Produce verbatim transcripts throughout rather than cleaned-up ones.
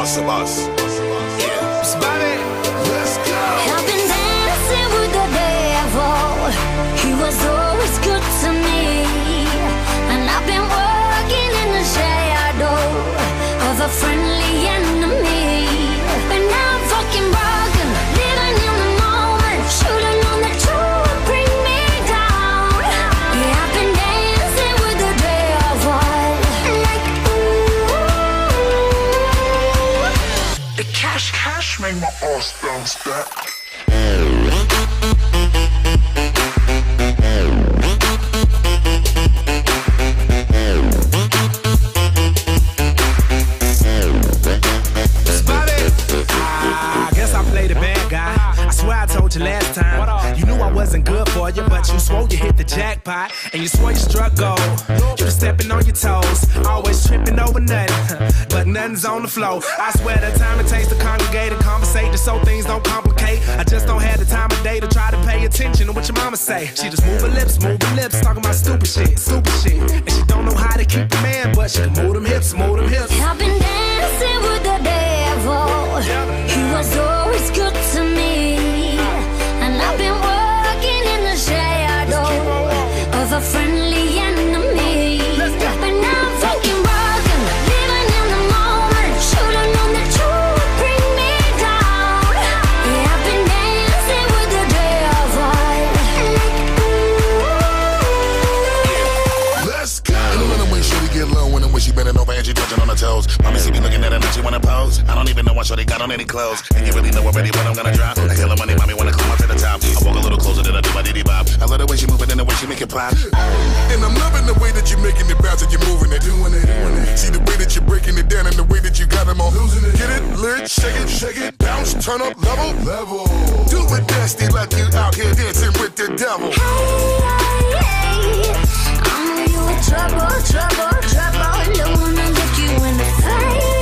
Bust a bus. Yeah. Spotted. Let's go. I've been dancing with the devil. He was always good to me. And I've been working in the shadow of a friendly enemy. But now I'm fucking broken, living in the moment, shooting on the truth, bring me down. Yeah, I've been dancing with the devil. Like, ooh. The cash, cash make my ass bounce back. Last time, you knew I wasn't good for you, but you swore you hit the jackpot, and you swore you struck gold. You were stepping on your toes, always tripping over nothing, but nothing's on the floor. I swear the time it takes to congregate and conversate just so things don't complicate. I just don't have the time of day to try to pay attention to what your mama say. She just move her lips, move her lips, talking about stupid shit, stupid shit. And she don't know how to keep a man, but she can move them hips, move them hips. I've been dancing with the devil. He was always good to me. I've been working in the shadow of a friendly enemy. But now I'm fucking broken, living in the moment, shooting on the truth, bring me down. Yeah, I've been dancing with the devil. Like, ooh. Let's go. In the rhythm when shorty get low, and when she bending over and she touching on her toes. Mommy see me looking at her and she wanna pose. I don't even know why shorty got on any clothes. And you really know already what I'm gonna drop. I hear the money, mommy wanna climb up to the top. I walk a little closer than I do my diddy bop. I love the way she move it and the way she make it pop. And I'm loving the way that you're making it bounce and you're moving it, doing it, doing it. See the way that you're breaking it down and the way that you got them all losing it. Get it, lit, shake it, shake it, bounce, turn up, level, level. Do it nasty like you out here dancing with the devil. Hey, hey, hey. I know you in trouble, trouble, trouble. Don't wanna look you in the face.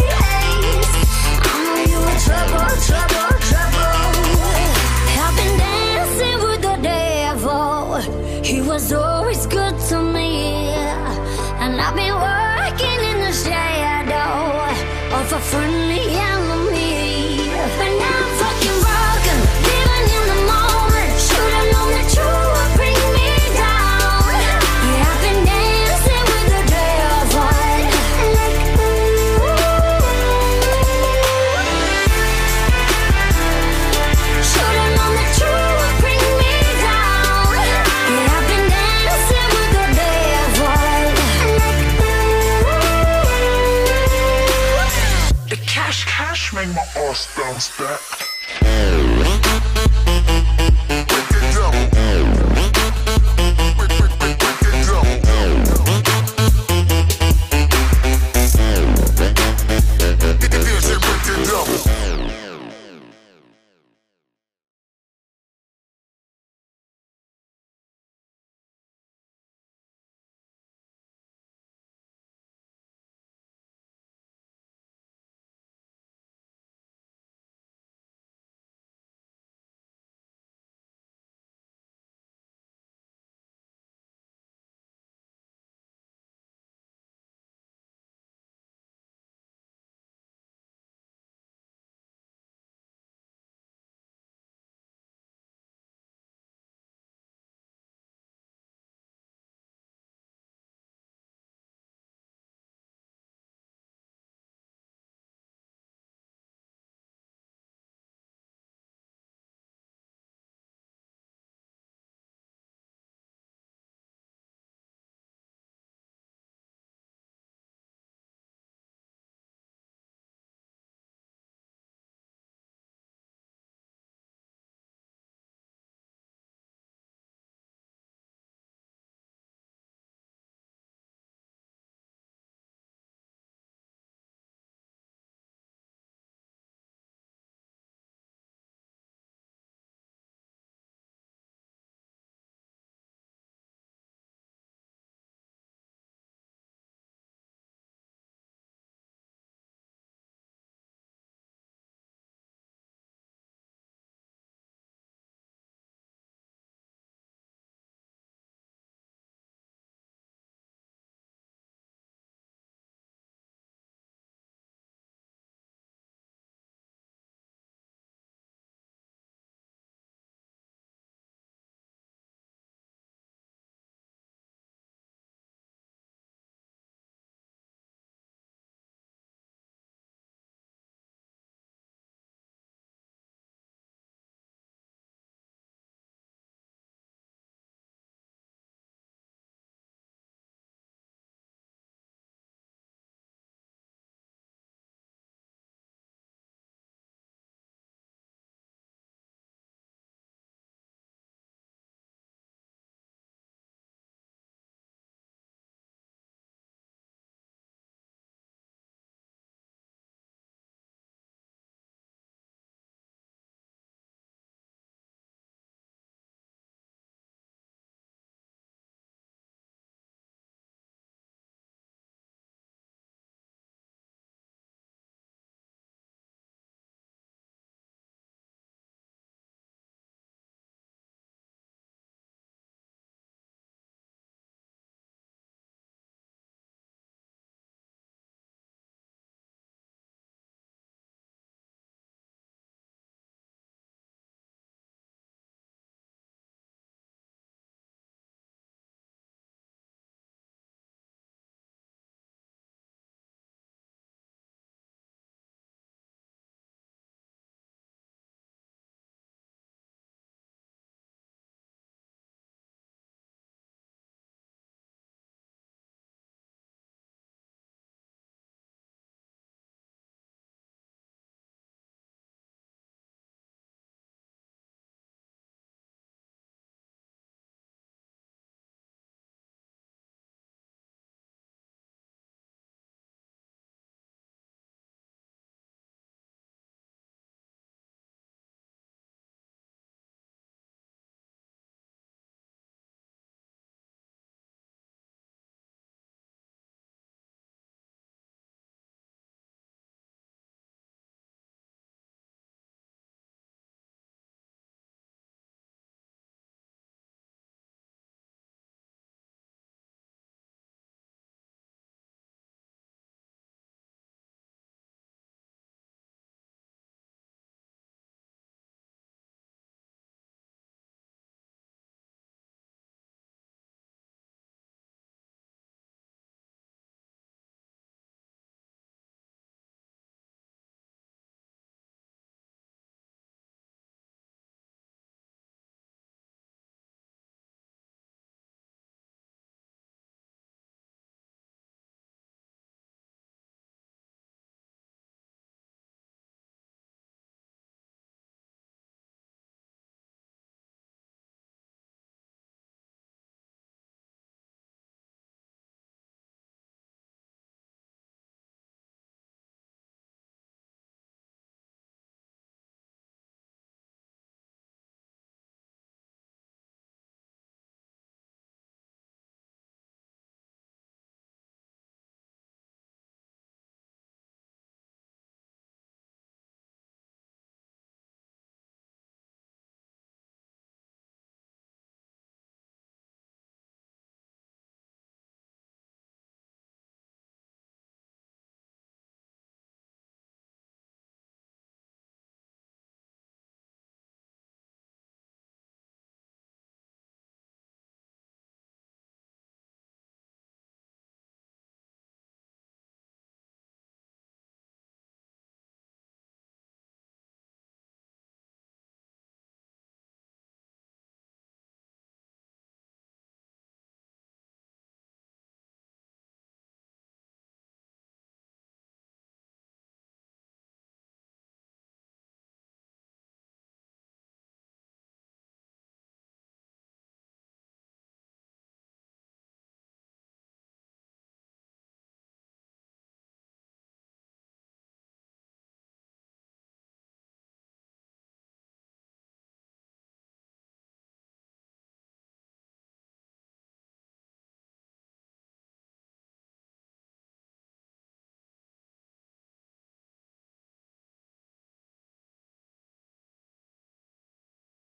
I know you in trouble, trouble, trouble. I've been dancing with the devil. He was always good to me. And I've been working in the shadow of a friendly enemy. But now I'm fucking broken, living in the moment, shooting on the truth, bring me down. Yeah, I've been dancing with the devil. Like, ooh. Shooting on the truth, bring me down. Yeah, I've been dancing with the devil. Like, ooh. The cash, cash make my ass bounce back.